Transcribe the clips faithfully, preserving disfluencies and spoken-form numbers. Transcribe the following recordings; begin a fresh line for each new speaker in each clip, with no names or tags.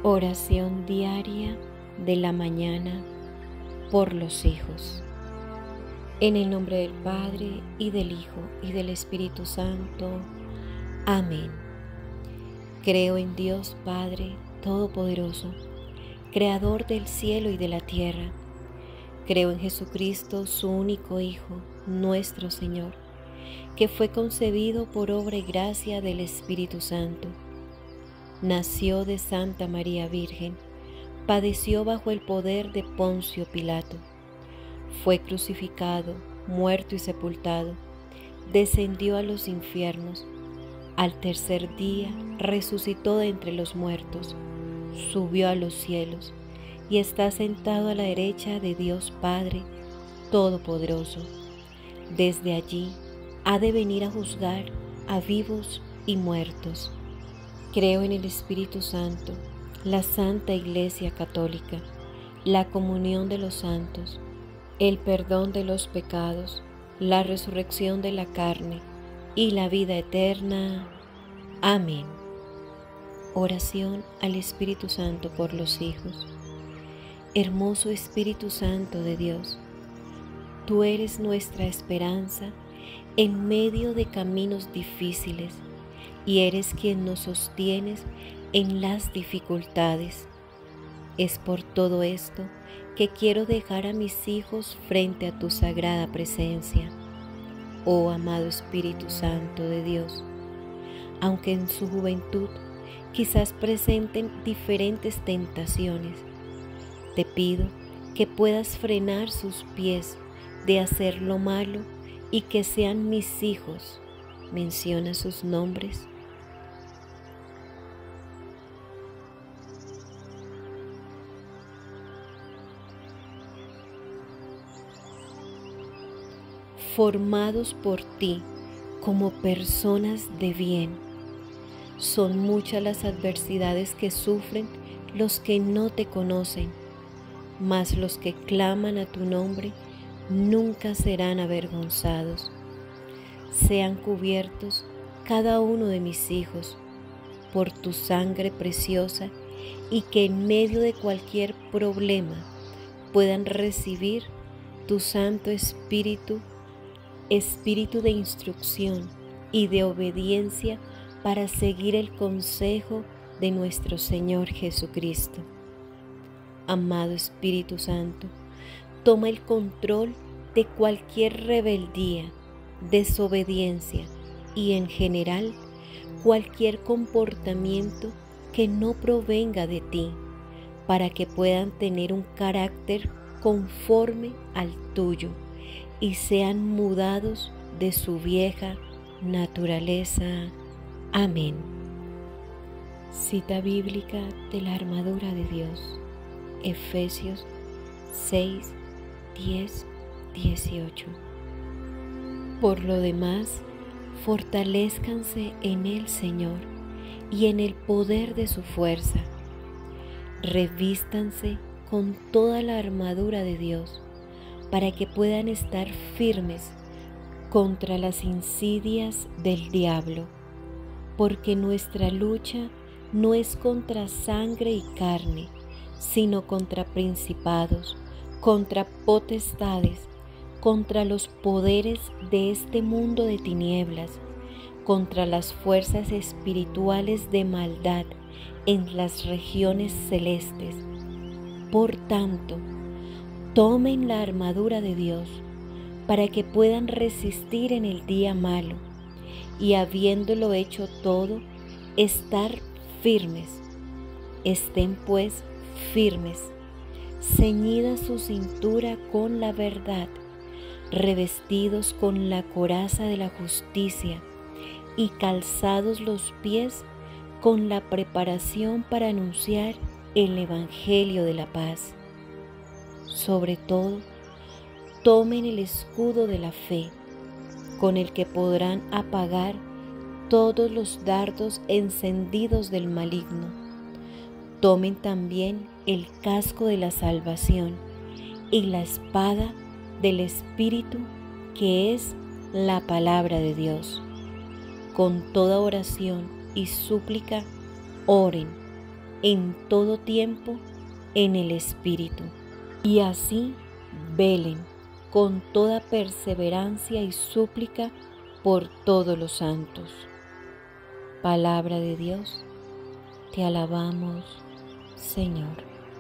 Oración diaria de la mañana por los hijos. En el nombre del Padre, y del Hijo, y del Espíritu Santo. Amén. Creo en Dios Padre Todopoderoso, Creador del cielo y de la tierra. Creo en Jesucristo, su único Hijo, nuestro Señor, que fue concebido por obra y gracia del Espíritu Santo. Nació de Santa María Virgen, padeció bajo el poder de Poncio Pilato, fue crucificado, muerto y sepultado, descendió a los infiernos, al tercer día resucitó de entre los muertos, subió a los cielos y está sentado a la derecha de Dios Padre Todopoderoso. Desde allí ha de venir a juzgar a vivos y muertos. Creo en el Espíritu Santo, la Santa Iglesia Católica, la comunión de los santos, el perdón de los pecados, la resurrección de la carne y la vida eterna. Amén. Oración al Espíritu Santo por los hijos. Hermoso Espíritu Santo de Dios, tú eres nuestra esperanza en medio de caminos difíciles, y eres quien nos sostienes en las dificultades. Es por todo esto que quiero dejar a mis hijos frente a tu sagrada presencia, oh amado Espíritu Santo de Dios. Aunque en su juventud quizás presenten diferentes tentaciones, te pido que puedas frenar sus pies de hacer lo malo y que sean mis hijos. Menciona sus nombres. Formados por ti como personas de bien. Son muchas las adversidades que sufren los que no te conocen, mas los que claman a tu nombre nunca serán avergonzados. Sean cubiertos cada uno de mis hijos por tu sangre preciosa, y que en medio de cualquier problema puedan recibir tu Santo Espíritu, Espíritu de instrucción y de obediencia para seguir el consejo de nuestro Señor Jesucristo. Amado Espíritu Santo, toma el control de cualquier rebeldía, desobediencia y en general cualquier comportamiento que no provenga de ti, para que puedan tener un carácter conforme al tuyo y sean mudados de su vieja naturaleza. Amén. Cita bíblica de la armadura de Dios, Efesios seis, diez, dieciocho. Por lo demás, fortalézcanse en el Señor y en el poder de su fuerza. Revístanse con toda la armadura de Dios, para que puedan estar firmes contra las insidias del diablo, porque nuestra lucha no es contra sangre y carne, sino contra principados, contra potestades, contra los poderes de este mundo de tinieblas, contra las fuerzas espirituales de maldad en las regiones celestes. Por tanto, tomen la armadura de Dios para que puedan resistir en el día malo, y habiéndolo hecho todo, estar firmes. Estén pues firmes, ceñida su cintura con la verdad, revestidos con la coraza de la justicia y calzados los pies con la preparación para anunciar el Evangelio de la paz. Sobre todo, tomen el escudo de la fe, con el que podrán apagar todos los dardos encendidos del maligno. Tomen también el casco de la salvación y la espada del Espíritu, que es la palabra de Dios. Con toda oración y súplica, oren en todo tiempo en el Espíritu, y así velen con toda perseverancia y súplica por todos los santos. Palabra de Dios, te alabamos, Señor.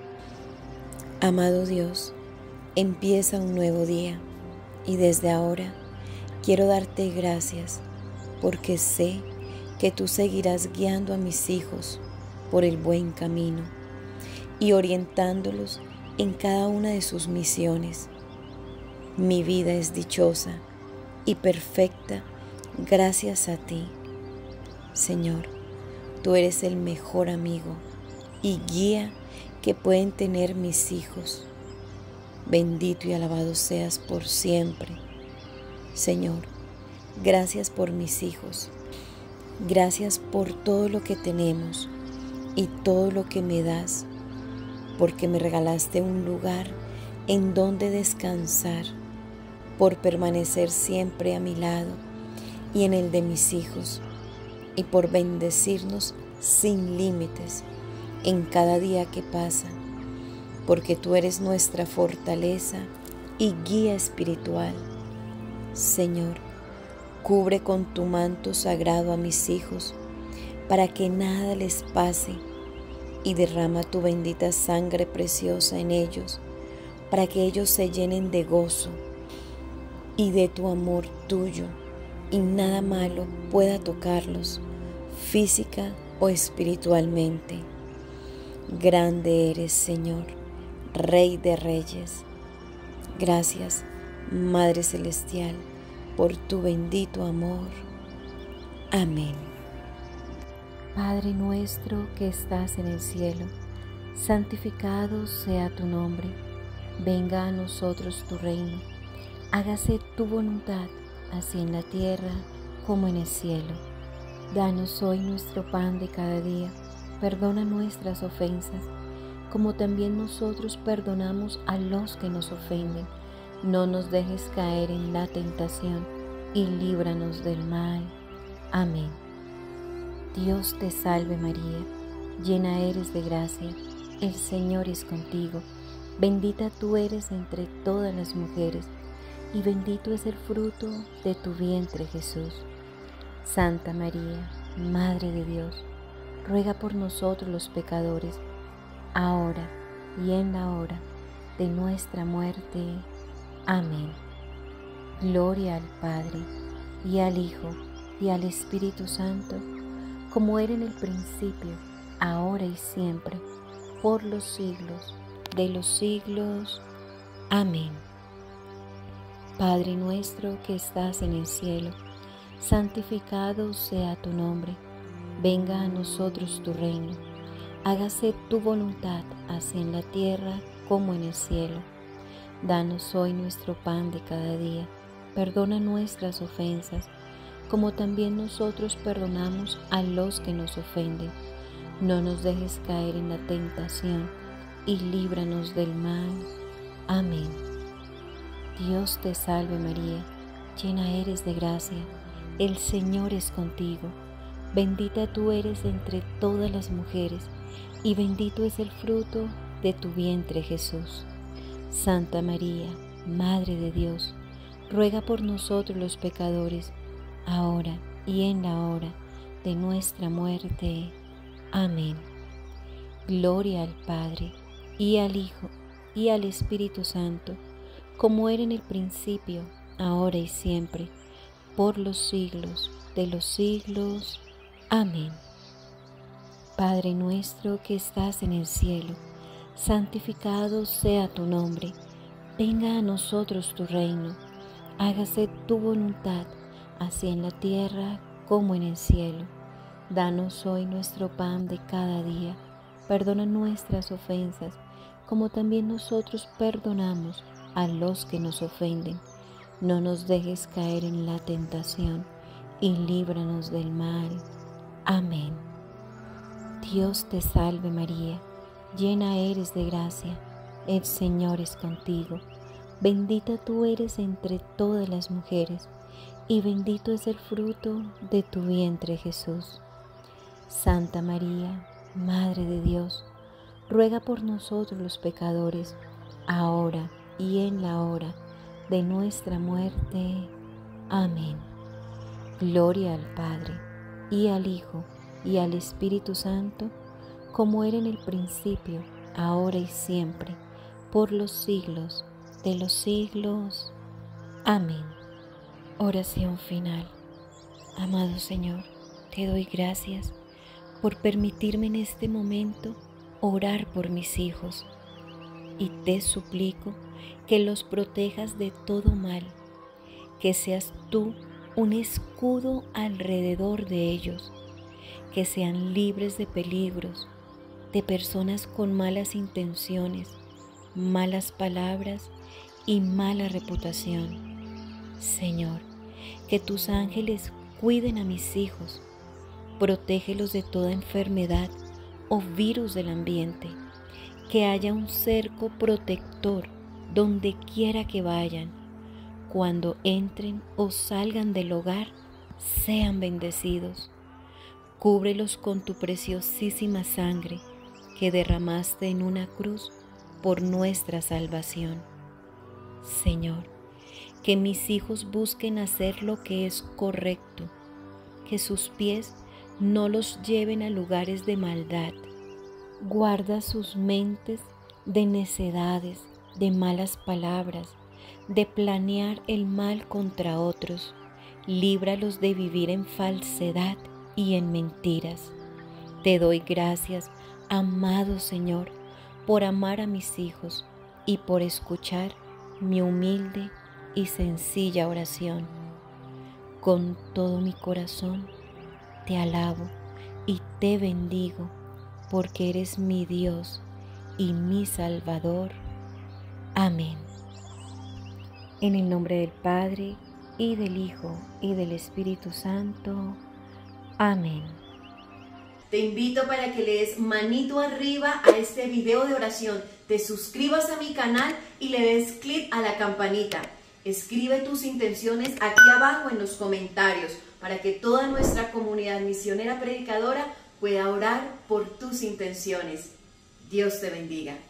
Amado Dios, empieza un nuevo día y desde ahora quiero darte gracias porque sé que tú seguirás guiando a mis hijos por el buen camino y orientándolos en cada una de sus misiones. Mi vida es dichosa y perfecta gracias a ti. Señor, tú eres el mejor amigo y guía que pueden tener mis hijos. Bendito y alabado seas por siempre. Señor, gracias por mis hijos. Gracias por todo lo que tenemos y todo lo que me das, porque me regalaste un lugar en donde descansar, por permanecer siempre a mi lado y en el de mis hijos, y por bendecirnos sin límites en cada día que pasa, porque tú eres nuestra fortaleza y guía espiritual. Señor, cubre con tu manto sagrado a mis hijos, para que nada les pase, y derrama tu bendita sangre preciosa en ellos, para que ellos se llenen de gozo y de tu amor tuyo, y nada malo pueda tocarlos, física o espiritualmente. Grande eres, Señor, Rey de Reyes. Gracias, Madre Celestial, por tu bendito amor. Amén. Padre nuestro que estás en el cielo, santificado sea tu nombre. Venga a nosotros tu reino. Hágase tu voluntad, así en la tierra como en el cielo. Danos hoy nuestro pan de cada día. Perdona nuestras ofensas, como también nosotros perdonamos a los que nos ofenden. No nos dejes caer en la tentación y líbranos del mal. Amén. Dios te salve María, llena eres de gracia, el Señor es contigo. Bendita tú eres entre todas las mujeres, y bendito es el fruto de tu vientre Jesús. Santa María, Madre de Dios, ruega por nosotros los pecadores, ahora y en la hora de nuestra muerte. Amén. Gloria al Padre, y al Hijo, y al Espíritu Santo, como era en el principio, ahora y siempre, por los siglos de los siglos. Amén. Padre nuestro que estás en el cielo, santificado sea tu nombre. Venga a nosotros tu reino. Hágase tu voluntad, así en la tierra como en el cielo. Danos hoy nuestro pan de cada día. Perdona nuestras ofensas, como también nosotros perdonamos a los que nos ofenden. No nos dejes caer en la tentación, y líbranos del mal. Amén. Dios te salve María, llena eres de gracia, el Señor es contigo. Bendita tú eres entre todas las mujeres, y bendito es el fruto de tu vientre Jesús. Santa María, Madre de Dios, ruega por nosotros los pecadores, ahora y en la hora de nuestra muerte. Amén. Gloria al Padre, y al Hijo, y al Espíritu Santo, como era en el principio, ahora y siempre, por los siglos de los siglos. Amén. Padre nuestro que estás en el cielo, santificado sea tu nombre. Venga a nosotros tu reino. Hágase tu voluntad, así en la tierra como en el cielo. Danos hoy nuestro pan de cada día. Perdona nuestras ofensas, como también nosotros perdonamos a los que nos ofenden. No nos dejes caer en la tentación, y líbranos del mal. Amén. Dios te salve María, llena eres de gracia, el Señor es contigo. Bendita tú eres entre todas las mujeres, y bendito es el fruto de tu vientre Jesús. Santa María, Madre de Dios, ruega por nosotros los pecadores, ahora y en la hora de nuestra muerte. Amén. Gloria al Padre, y al Hijo, y al Espíritu Santo, como era en el principio, ahora y siempre, por los siglos de los siglos. Amén. Oración final. Amado Señor, te doy gracias por permitirme en este momento orar por mis hijos, y te suplico que los protejas de todo mal, que seas tú un escudo alrededor de ellos, que sean libres de peligros, de personas con malas intenciones, malas palabras y mala reputación. Señor, que tus ángeles cuiden a mis hijos, protégelos de toda enfermedad o virus del ambiente, que haya un cerco protector donde quiera que vayan. Cuando entren o salgan del hogar, sean bendecidos. Cúbrelos con tu preciosísima sangre que derramaste en una cruz por nuestra salvación. Señor, que mis hijos busquen hacer lo que es correcto, que sus pies no los lleven a lugares de maldad. Guarda sus mentes de necedades, de malas palabras, de planear el mal contra otros. Líbralos de vivir en falsedad y en mentiras. Te doy gracias, amado Señor, por amar a mis hijos y por escuchar mi humilde y sencilla oración. Con todo mi corazón te alabo y te bendigo, porque eres mi Dios y mi Salvador. Amén. En el nombre del Padre, y del Hijo, y del Espíritu Santo. Amén.
Te invito para que le des manito arriba a este video de oración, te suscribas a mi canal y le des clic a la campanita. Escribe tus intenciones aquí abajo en los comentarios para que toda nuestra comunidad misionera predicadora pueda orar por tus intenciones. Dios te bendiga.